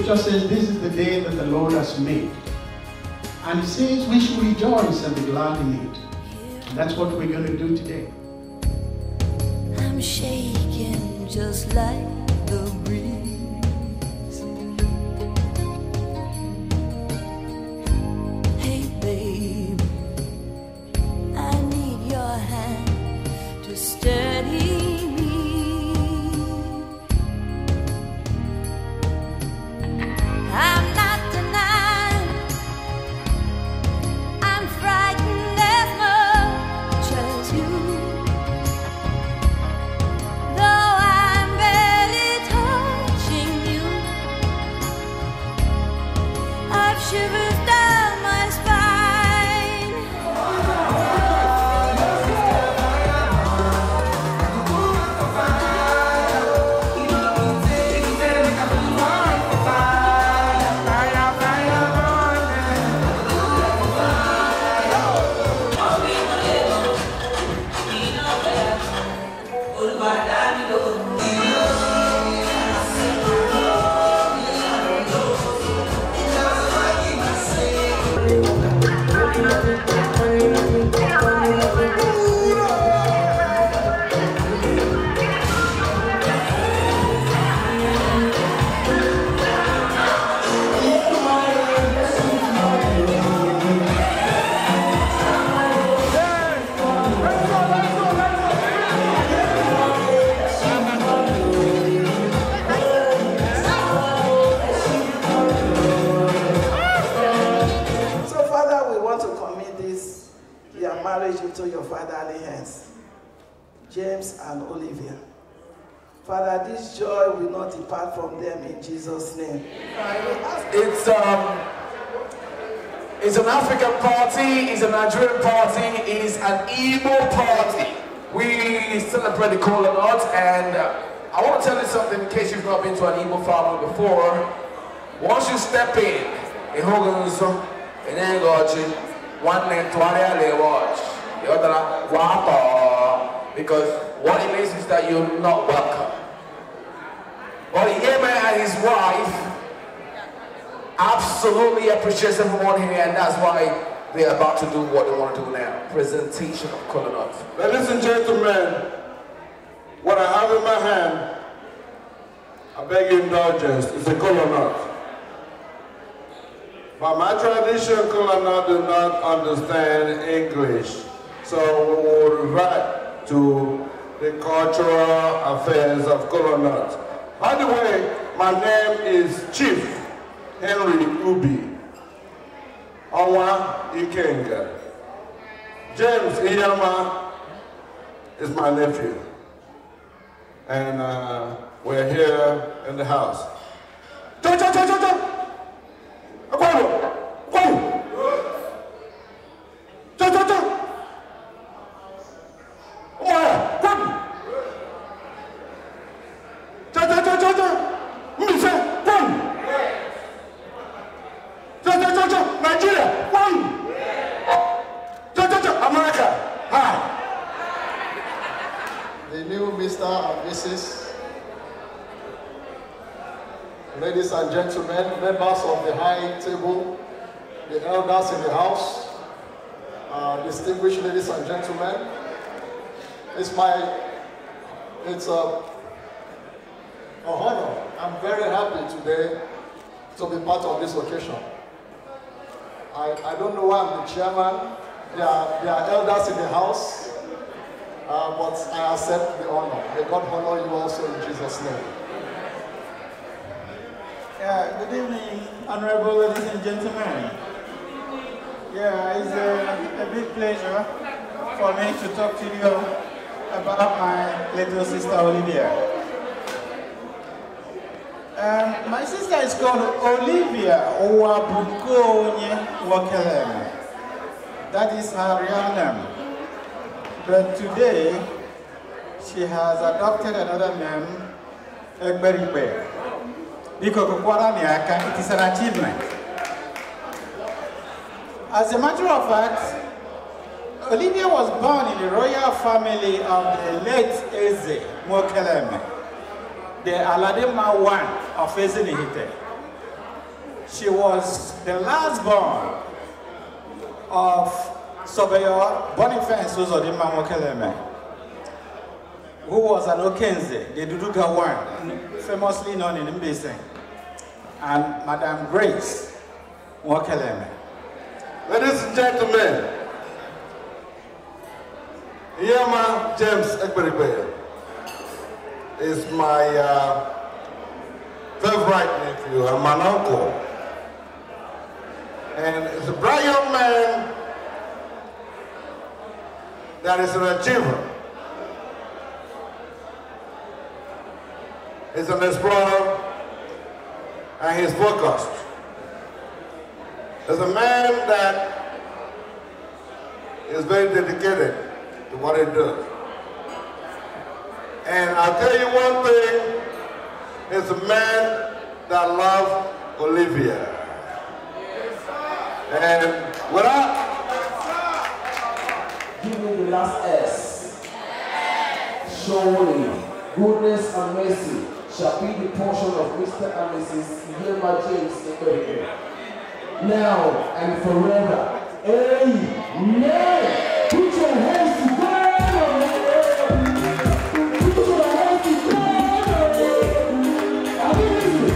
scripture says this is the day that the Lord has made. And it says we should rejoice and be glad in it. And that's what we're going to do today. I'm shaking just like the breeze. Hey babe, I need your hand to steady me. I'm not denying I'm frightened as much as you. Though I'm barely touching you, I've shivers down my spine. Into your fatherly hands, James and Olivia. Father, this joy will not depart from them in Jesus' name. It's an African party, it's a Nigerian party, it's an Igbo party. We celebrate the Kola Nut, and I want to tell you something in case you've not been to an Igbo family before. Once you step in Hoganzo, in Engochi, one name to watch. The other one, because what it means is that you're not welcome. But Nyema and his wife absolutely appreciates everyone here, and that's why they're about to do what they want to do now. Presentation of Kola Nut. Ladies and gentlemen, what I have in my hand, I beg your indulgence, is a Kola Nut. By my tradition, Kola Nut do not understand English. So we will revert to the cultural affairs of Kola Nut. By the way, my name is Chief Henry Ubi Onwa Ikenga. James Nyema is my nephew. And we're here in the house. Nigeria, America, hi. The new Mr. and Mrs. Ladies and gentlemen, members of the high table, the elders in the house, distinguished ladies and gentlemen, it's an honor. I'm very happy today to be part of this occasion. I don't know why I'm the chairman. There are elders in the house, but I accept the honor. May God honor you also in Jesus' name. Good evening, honorable ladies and gentlemen. It's a big pleasure for me to talk to you about my little sister Olivia. My sister is called Olivia Wakelem. That is her real name. But today, she has adopted another name, Egberibe. Because it is an achievement. As a matter of fact, Olivia was born in the royal family of the late Eze Mokeleme, the Aladema I of Ezenihite. She was the last born of Surveyor Boniface Uzodimma Mokeleme, who was an Okenze, the Duduga one, famously known in Mbise, and Madame Grace Mokeleme. Ladies and gentlemen, Nyema James Ekberigbe is my favorite nephew and my uncle. And it's a bright young man that is an achiever. He's an explorer and he's focused. He's a man that is very dedicated to what he does. And I'll tell you one thing, he's a man that loves Olivia. And without give me the last S. Surely, goodness and mercy shall be the portion of Mr. and Mrs. Nyema James Ekberigbe, now and forever. Amen. Put your hands together. Put your hands together. Are you listening?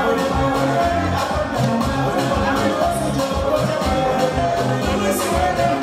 Yes,